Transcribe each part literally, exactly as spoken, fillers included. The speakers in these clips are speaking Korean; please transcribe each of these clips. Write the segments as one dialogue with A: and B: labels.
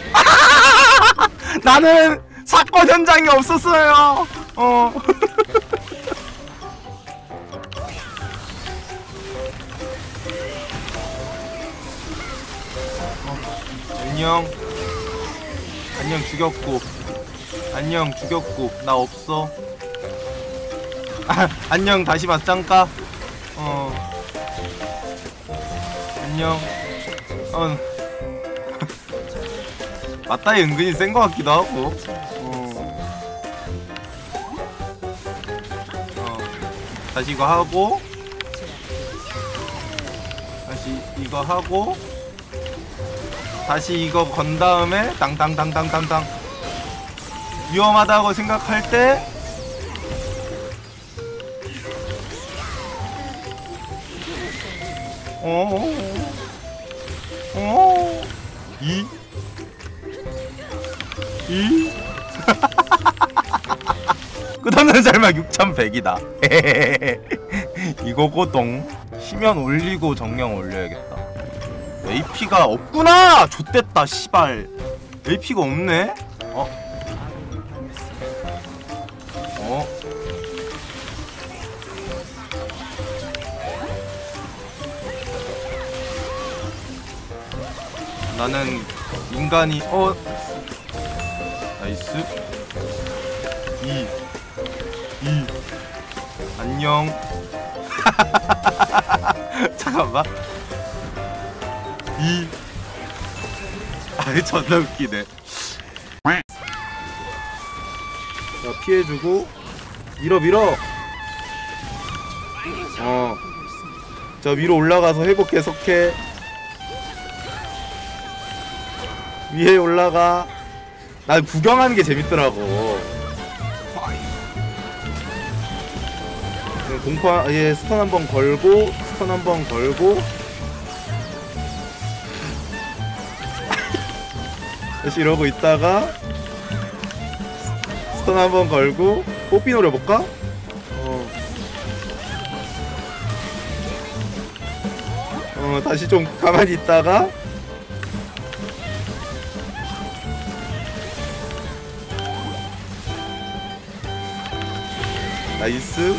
A: 나는 사건 현장에 없었어요. 어. 안녕. 안녕 죽였고. 안녕 죽였고. 나 없어. 아, 안녕 다시 맞짱까. 어. 안녕. 어. 맞다이 은근히 센 거 같기도 하고. 어. 어. 다시 이거 하고. 다시 이거 하고. 다시 이거 건 다음에 땅땅땅땅땅땅. 위험하다고 생각할 때 어어어 어 이? 이? 끝없는 절망 육천백이다 이거고동. 시면 올리고 정령 올려야겠다. 에이피가 없구나! 좆됐다 씨발. 에이피가 없네? 어? 어? 나는 인간이 어 나이스. 이 이 안녕. 잠깐만. 이 아이 존나 웃기네. 자 피해주고 밀어 밀어. 어. 저 위로 올라가서 회복 계속해. 위에 올라가. 난 구경하는 게 재밌더라고. 공파 예 스턴 한번 걸고 스턴 한번 걸고. 다시 이러고 있다가 스턴 한번 걸고 뽀삐 노려볼까? 어. 어 다시 좀 가만히 있다가 나이스.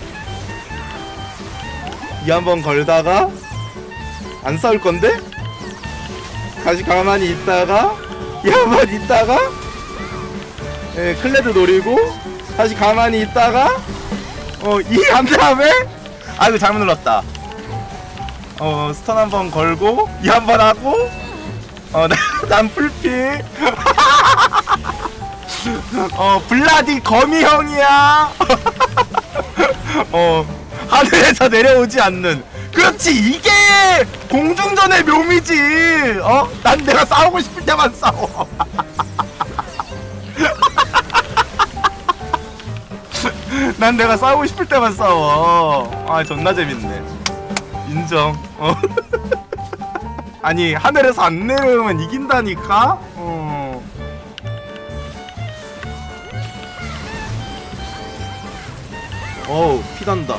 A: 이 한번 걸다가 안 싸울 건데? 다시 가만히 있다가 이 한번 있다가 예, 클레드 노리고 다시 가만히 있다가 어 이 한 다음에 아이고 잘못 눌렀다. 어 스턴 한번 걸고 이 한번 하고 어 난 풀피. 어 블라디 거미 형이야. 어 하늘에서 내려오지 않는. 그렇지 이게 공중전의 묘미지. 어? 난 내가 싸우고 싶을 때만 싸워. 난 내가 싸우고 싶을 때만 싸워. 아 존나 재밌네. 인정. 어. 아니 하늘에서 안 내려오면 이긴다니까. 어. 어우 피난다.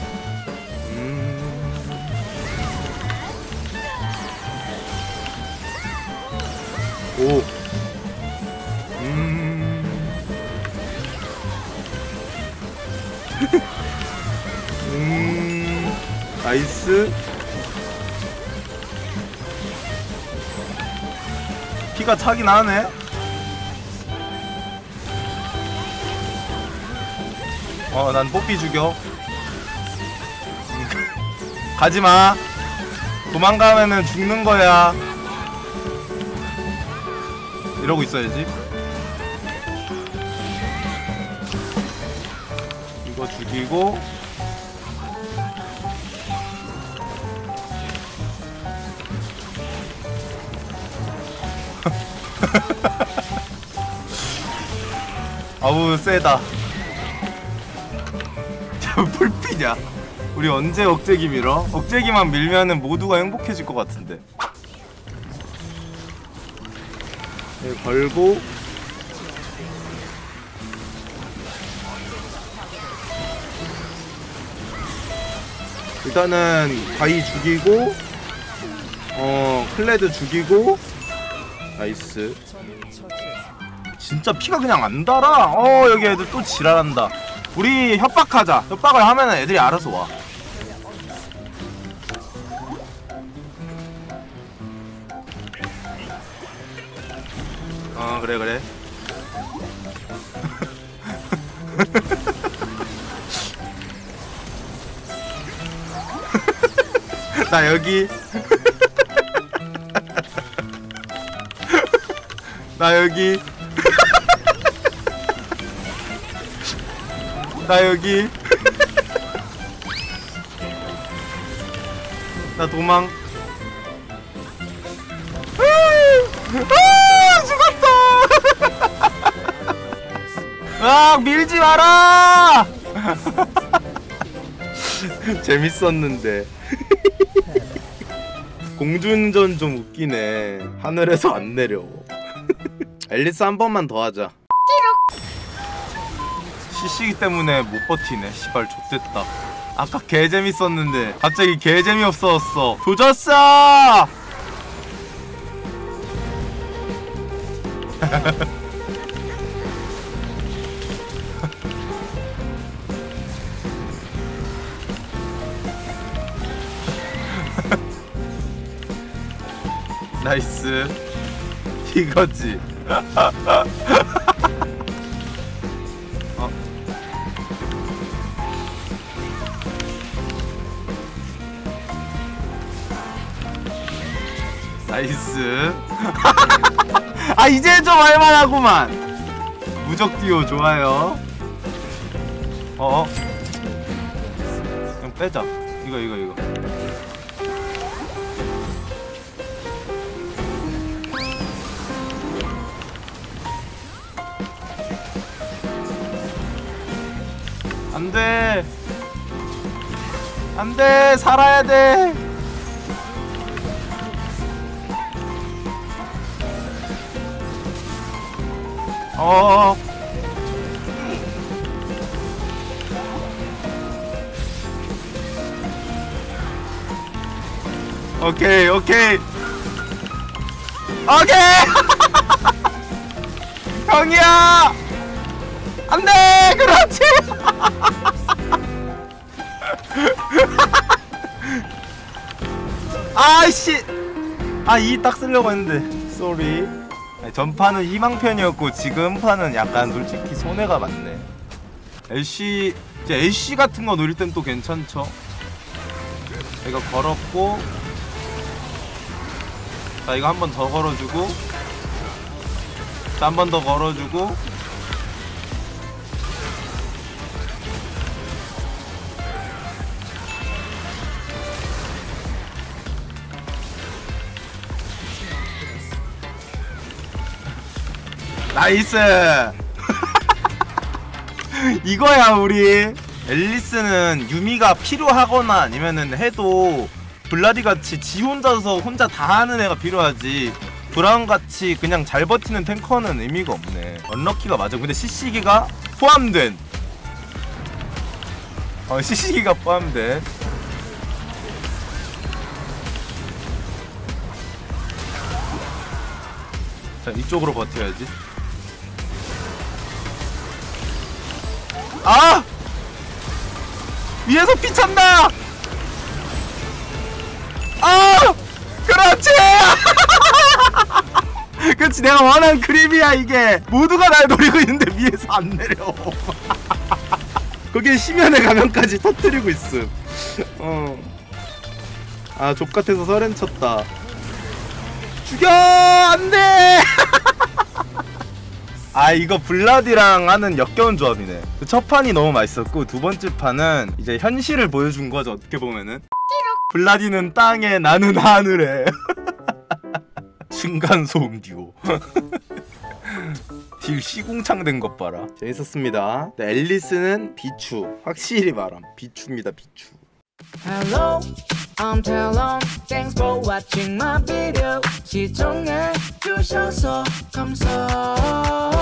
A: 오. 음. 음. 나이스. 피가 차긴 하네. 어, 난 뽀삐 죽여. 가지마. 도망가면은 죽는 거야. 이러고 있어야지. 이거 죽이고 아우 세다. 풀피냐? 우리 언제 억제기 밀어? 억제기만 밀면은 모두가 행복해질 것 같은데. 네, 걸고 일단은 바위 죽이고 어 클레드 죽이고. 나이스. 진짜 피가 그냥 안 달아. 어 여기 애들 또 지랄한다. 우리 협박하자. 협박을 하면은 애들이 알아서 와. 어 그래 그래. 나 여기. 나 여기. 나 여기. 나 도망. 아, 죽었다. 아, 밀지 마라. 재밌었는데. 공중전 좀 웃기네. 하늘에서 안 내려. 앨리스 한 번만 더 하자. 씨씨기 때문에 못 버티네. 시발 좆됐다. 아까 개 재밌었는데 갑자기 개 재미없어졌어. 조졌어. 나이스. 이거지. 어. 나이스. 아 이제 좀 할만하구만. 무적 듀오 좋아요. 어어. 그냥 빼자. 이거 이거 이거. 안돼. 안돼. 살아야 돼. 어. 오케이 오케이 오케이. 형이야. 안돼. 그렇지. 아이씨. 아 이 딱 쓰려고 했는데 쏘리. 전판은 희망편이었고 지금 판은 약간 솔직히 손해가 많네. 애쉬 이제 애쉬 같은 거 노릴 땐 또 괜찮죠. 이거 걸었고, 자 이거 한 번 더 걸어주고, 자 한 번 더 걸어주고, 나이스. 이거야 우리. 앨리스는 유미가 필요하거나 아니면은 해도 블라디같이 지 혼자서 혼자 다 하는 애가 필요하지, 브라운같이 그냥 잘 버티는 탱커는 의미가 없네. 언럭키가 맞아. 근데 씨씨기가 포함된, 어 씨씨기가 포함된. 자 이쪽으로 버텨야지. 아! 위에서 피 찬다! 아! 그렇지! 그렇지, 내가 원하는 그림이야 이게. 모두가 날 노리고 있는데 위에서 안 내려. 거기에 심연의 가면까지 터뜨리고 있음. 어. 아 족같아서 서렌 쳤다. 죽여! 안돼! 아 이거 블라디랑 하는 역겨운 조합이네. 그 첫 판이 너무 맛있었고 두 번째 판은 이제 현실을 보여준 거죠. 어떻게 보면은 블라디는 땅에 나는 하늘에. 층간소음 듀오. 딜 시궁창 된 것 봐라. 재밌었습니다. 네, 앨리스는 비추. 확실히 말함 비추입니다. 비추.
B: Hello, I'm Talon. Thanks for watching my video. 시청해 주셔서 감사.